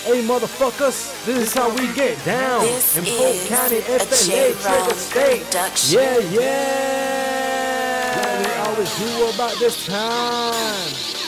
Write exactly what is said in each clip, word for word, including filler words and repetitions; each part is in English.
Hey motherfuckers, this is how we get down. This in Polk is County, a F L A, Trigger State. production. Yeah, yeah. What we always do about this time.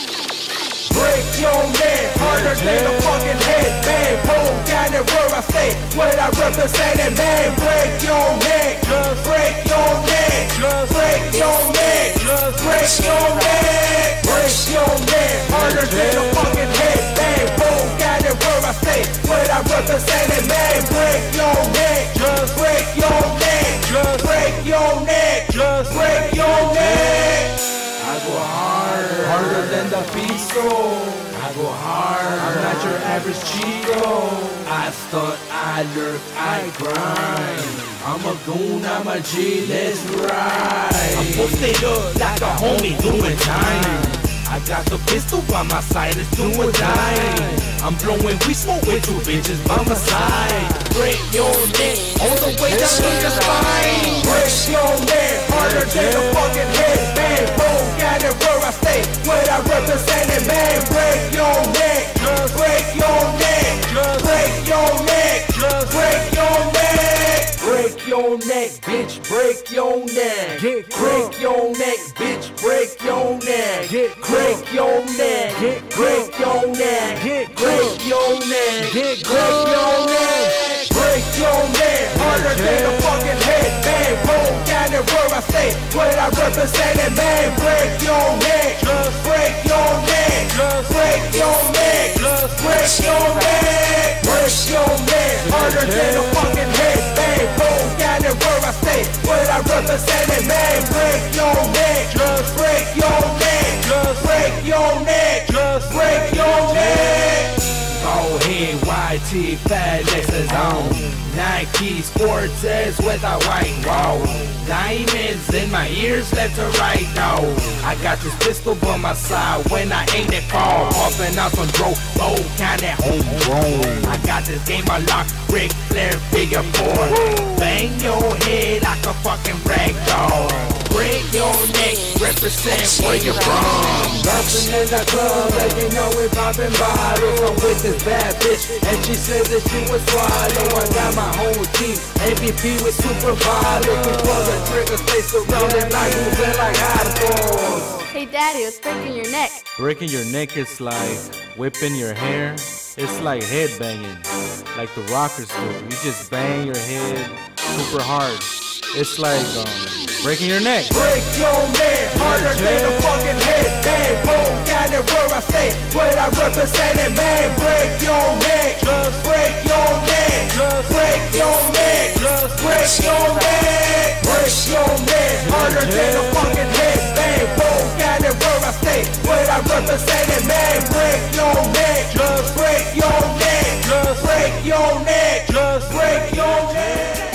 Break your neck harder than a fucking headband. Polk County where I stay, what I represent it, man. Break your neck, break your neck, break your neck, break your neck, break your neck harder than a fucking headband. Polk County where I stay, what I represent it, man. Break your neck, break your neck, break your neck, break your neck. I go hard, harder than the piso. I go hard, I'm not your average Cheeto. I stunt, I lurk, I grind. I'm a goon, I'm a G, let's ride. I'm posted up like a homie doing time. I got the pistol by my side, it's do or die. I'm blowing weed smoke with two bitches by my side. Break your neck all the way down to your spine. Break your neck harder than a fucking headband. Polk County where I stay, what I represent it, man. Break your neck, break your neck, break your neck, break your neck. Break your neck, bitch, break your neck. Get break your neck, bitch, break your neck. Get break your neck, get break your neck. Get break your neck, get break your neck. Break your neck harder than a fucking headband. Polk County where I stay, what I represent it, man. Break your neck, break your neck, break your neck, break your neck, break your neck harder than a fucking headband. Polk County where I stay, what I represent it, man. Break your neck, break your neck, break your neck, break your neck. Go ahead, Y T, fat Lexus on. Nike Sports with a white wall. Diamonds in my ears, left to right now. I got this pistol by my side when I aim it fall. Popping out some dro, Polk County homegrown. I got this game unlocked, Ric Flair figure four. Bang your head like a fucking rag doll. Break your neck, represent where you're from. Bouncing in the club, like you know we popping bottles. I'm with this bad bitch, and she said that she was swallow. I got my whole team, M V P with super follow. We pull the trigger, stay surrounded like moving like hardcore. Hey daddy, it's breaking your neck. Breaking your neck is like whipping your hair. It's like head banging, like the rockers do. You just bang your head super hard. It's like um, breaking your neck. Break your neck harder than a fucking headband. Polk County where I stay, what I represent it, man. Break your neck, break your neck, break your neck, break your neck, break your neck harder than a fucking headband. Polk County where I stay, what I represent it, man. Break your neck, break your neck, break your neck, break your neck.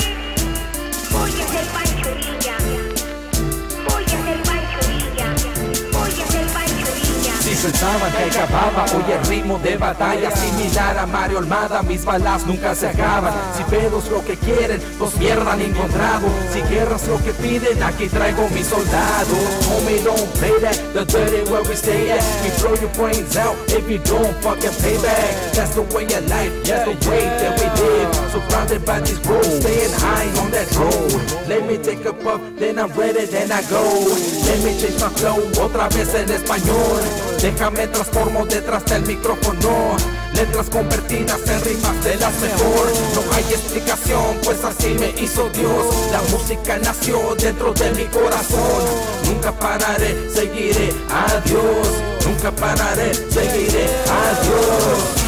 Voy a ser Pancho Villa, voy a ser Pancho Villa, voy a ser Pancho Villa. Si pensaban que acababa, hoy el ritmo de batalla similar a Mario Almada, mis balas nunca se acaban. Si pedos lo que quieren, pues mierda han encontrado. Si guerras lo que piden, aquí traigo mis soldados. Homie, don't play that, the dirty where we stay at. We throw your brains out if you don't fucking pay back. That's the way of life, that's the way that we live. Surrounded by these bros, staying high on that road. Let me take a puff, then I'm ready, then I go. Let me change my flow, otra vez en español. Déjame transformo detrás del micrófono. Letras convertidas en rimas de las mejor. No hay explicación, pues así me hizo Dios. La música nació dentro de mi corazón. Nunca pararé, seguiré a Dios. Nunca pararé, seguiré a Dios.